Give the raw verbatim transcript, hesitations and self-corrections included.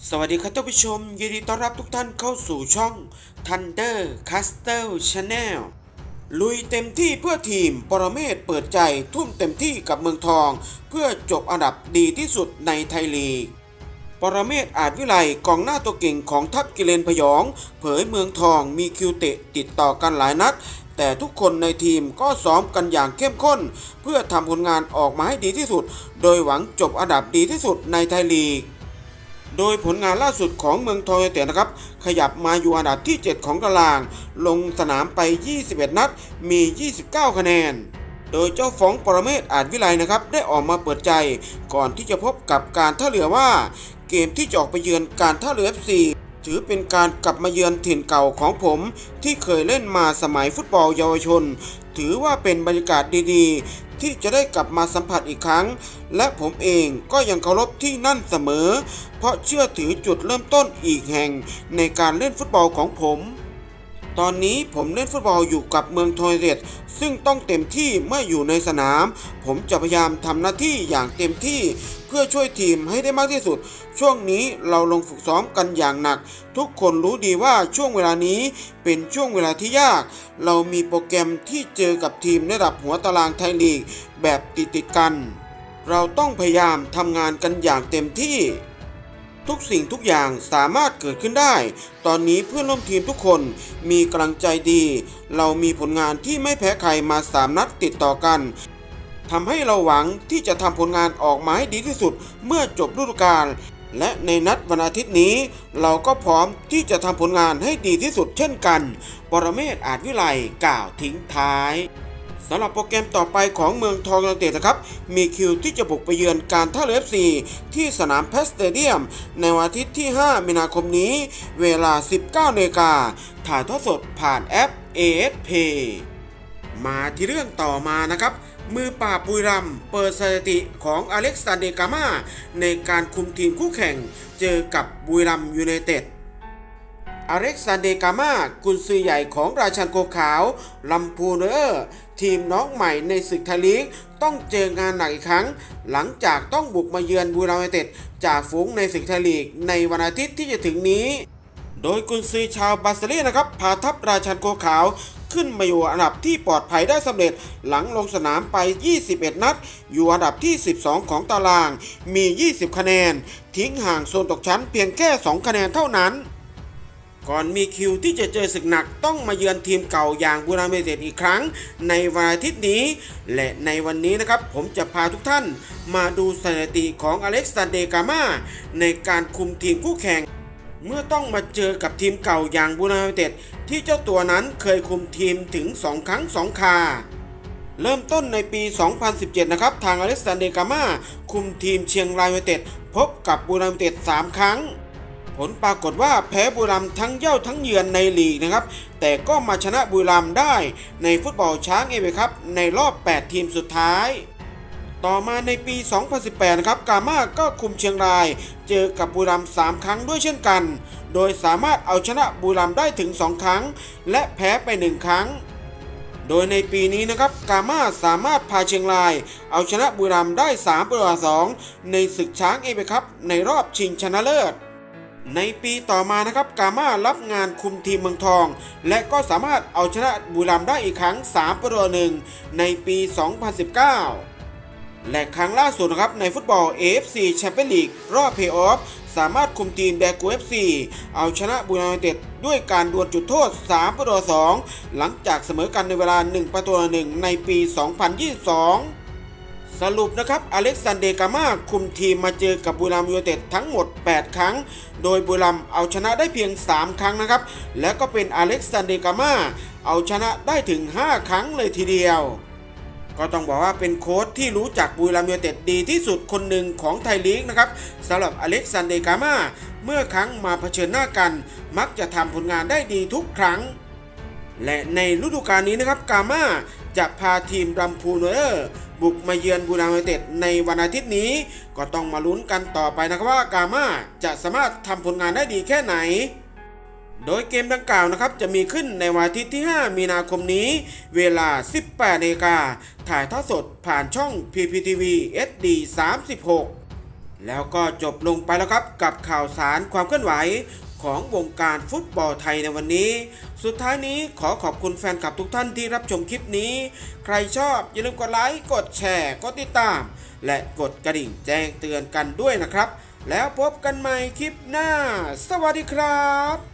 สวัสดีครับท่านผู้ชมยินดีต้อนรับทุกท่านเข้าสู่ช่อง Thunder Castle Channel ลุยเต็มที่เพื่อทีมปรเมศเปิดใจทุ่มเต็มที่กับเมืองทองเพื่อจบอันดับดีที่สุดในไทยลีกปรเมศอาจวิไลกองหน้าตัวเก่งของทัพกิเลนพยองเผยเมืองทองมีคิวเตะติดต่อกันหลายนัดแต่ทุกคนในทีมก็ซ้อมกันอย่างเข้มข้นเพื่อทำผลงานออกมาให้ดีที่สุดโดยหวังจบอันดับดีที่สุดในไทยลีกโดยผลงานล่าสุดของเมืองทองยูไนเต็ดนะครับขยับมาอยู่อันดับที่เจ็ดของตารางลงสนามไปยี่สิบเอ็ดนัดมียี่สิบเก้าคะแนนโดยเจ้าฟ้องปรเมศอาจวิไลนะครับได้ออกมาเปิดใจก่อนที่จะพบกับการท่าเรือว่าเกมที่จะออกไปเยือนการท่าเรือ เอฟ ซี ถือเป็นการกลับมาเยือนถิ่นเก่าของผมที่เคยเล่นมาสมัยฟุตบอลเยาวชนถือว่าเป็นบรรยากาศดีๆที่จะได้กลับมาสัมผัสอีกครั้งและผมเองก็ยังเคารพที่นั่นเสมอเพราะเชื่อถือจุดเริ่มต้นอีกแห่งในการเล่นฟุตบอลของผมตอนนี้ผมเล่นฟุตบอลอยู่กับเมืองทองยูไนเต็ดซึ่งต้องเต็มที่เมื่ออยู่ในสนามผมจะพยายามทำหน้าที่อย่างเต็มที่เพื่อช่วยทีมให้ได้มากที่สุดช่วงนี้เราลงฝึกซ้อมกันอย่างหนักทุกคนรู้ดีว่าช่วงเวลานี้เป็นช่วงเวลาที่ยากเรามีโปรแกรมที่เจอกับทีมระดับหัวตารางไทยลีกแบบติดๆกันเราต้องพยายามทำงานกันอย่างเต็มที่ทุกสิ่งทุกอย่างสามารถเกิดขึ้นได้ตอนนี้เพื่อนร่วมทีมทุกคนมีกำลังใจดีเรามีผลงานที่ไม่แพ้ใครมาสามนัดติดต่อกันทำให้เราหวังที่จะทำผลงานออกมาให้ดีที่สุดเมื่อจบฤดูกาลและในนัดวันอาทิตย์นี้เราก็พร้อมที่จะทำผลงานให้ดีที่สุดเช่นกันปรเมศอาจวิไลกล่าวทิ้งท้ายสำหรับโปรแกรมต่อไปของเมืองทองยูไนเต็ดนะครับมีคิวที่จะบุกไปเยือนการท่าเรือ เอฟ ซี ที่สนามเพชรสเตเดียมในวันอาทิตย์ที่ห้ามีนาคมนี้เวลา สิบเก้านาฬิกาถ่ายทอดสดผ่านแอป เอ เอส เพย์ มาที่เรื่องต่อมานะครับมือปราบบุรีรัมย์เปิดสถิติของอเล็กซานเดร์กาม่าในการคุมทีมคู่แข่งเจอกับบุรีรัมย์ยูไนเต็ดอเล็กซานเดร์กาม่ากุนซือใหญ่ของราชันโกขาวลำพูนเออร์ทีมน้องใหม่ในศึกไทยลีกต้องเจองานหนักอีกครั้งหลังจากต้องบุกมาเยือนบุรีรัมย์ยูไนเต็ดจากฝูงในศึกไทยลีกในวันอาทิตย์ที่จะถึงนี้โดยกุนซือชาวบาร์เซโลนานะครับพาทัพราชันโกขาวขึ้นมาอยู่อันดับที่ปลอดภัยได้สำเร็จหลังลงสนามไปยี่สิบเอ็ดนัดอยู่อันดับที่สิบสองของตารางมียี่สิบคะแนนทิ้งห่างโซนตกชั้นเพียงแค่สองคะแนนเท่านั้นก่อนมีคิวที่จะเจอศึกหนักต้องมาเยือนทีมเก่าอย่างบุรีรัมย์ยูไนเต็ดอีกครั้งในวันอาทิตย์นี้และในวันนี้นะครับผมจะพาทุกท่านมาดูสถิติของอเล็กซานเดร์กาม่าในการคุมทีมคู่แข่งเมื่อต้องมาเจอกับทีมเก่าอย่างบุรีรัมย์ยูไนเต็ดที่เจ้าตัวนั้นเคยคุมทีมถึงสองครั้งสองคราเริ่มต้นในปี สองพันสิบเจ็ด นะครับทางอเล็กซานเดร์กาม่าคุมทีมเชียงรายยูไนเต็ดพบกับบุรีรัมย์ยูไนเต็ดสามครั้งผลปรากฏว่าแพ้บุรีรัมย์ทั้งเย่าทั้งเยือนในลีกนะครับแต่ก็มาชนะบุรีรัมย์ได้ในฟุตบอลช้างเอเวอร์คัพในรอบแปดทีมสุดท้ายต่อมาในปี สองพันสิบแปด นะครับกาม่าก็คุมเชียงรายเจอกับบุรีรัมย์สามครั้งด้วยเช่นกันโดยสามารถเอาชนะบุรีรัมย์ได้ถึงสองครั้งและแพ้ไปหนึ่งครั้งโดยในปีนี้นะครับกาม่าสามารถพาเชียงรายเอาชนะบุรีรัมย์ได้สามประตูต่อสองในศึกช้างเอเวอร์คัพในรอบชิงชนะเลิศในปีต่อมานะครับกาม่ารับงานคุมทีมเมืองทองและก็สามารถเอาชนะบุรีรัมย์ได้อีกครั้งสามประตูต่อหนึ่งในปี สองพันสิบเก้าและครั้งล่าสุดนะครับในฟุตบอล เอ เอฟ ซี Champions League รอบเพลย์ออฟสามารถคุมทีมแบกู เอฟ ซี เอาชนะบุรีรัมย์ยูไนเต็ดด้วยการดวลจุดโทษสามประตูต่อสองหลังจากเสมอกันในเวลาหนึ่งประตูต่อหนึ่งในปี สองพันยี่สิบสองสรุปนะครับอเล็กซานเดร์กาม่าคุมทีมมาเจอกับบุรีรัมย์ยูไนเต็ดทั้งหมดแปดครั้งโดยบุรีรัมย์เอาชนะได้เพียงสามครั้งนะครับและก็เป็นอเล็กซานเดร์กาม่าเอาชนะได้ถึงห้าครั้งเลยทีเดียวก็ต้องบอกว่าเป็นโค้ชที่รู้จักบุรีรัมย์ยูไนเต็ดดีที่สุดคนหนึ่งของไทยลีกนะครับสำหรับอเล็กซานเดร์กาม่าเมื่อครั้งมาเผชิญหน้ากันมักจะทำผลงานได้ดีทุกครั้งและในฤดูกาลนี้นะครับกาม่าจะพาทีมลำพูนเออร์บุกมาเยือนบุรีรัมย์ยูไนเต็ดในวันอาทิตย์นี้ก็ต้องมาลุ้นกันต่อไปนะครับว่ากาม่าจะสามารถทำผลงานได้ดีแค่ไหนโดยเกมดังกล่าวนะครับจะมีขึ้นในวันอาทิตย์ที่ห้ามีนาคมนี้เวลา สิบแปดนาฬิกาถ่ายทอดสดผ่านช่อง พี พี ที วี เอส ดี สามสิบหกแล้วก็จบลงไปแล้วครับกับข่าวสารความเคลื่อนไหวของวงการฟุตบอลไทยในวันนี้สุดท้ายนี้ขอขอบคุณแฟนคลับทุกท่านที่รับชมคลิปนี้ใครชอบอย่าลืมกดไลค์กดแชร์กดติดตามและกดกระดิ่งแจ้งเตือนกันด้วยนะครับแล้วพบกันใหม่คลิปหน้าสวัสดีครับ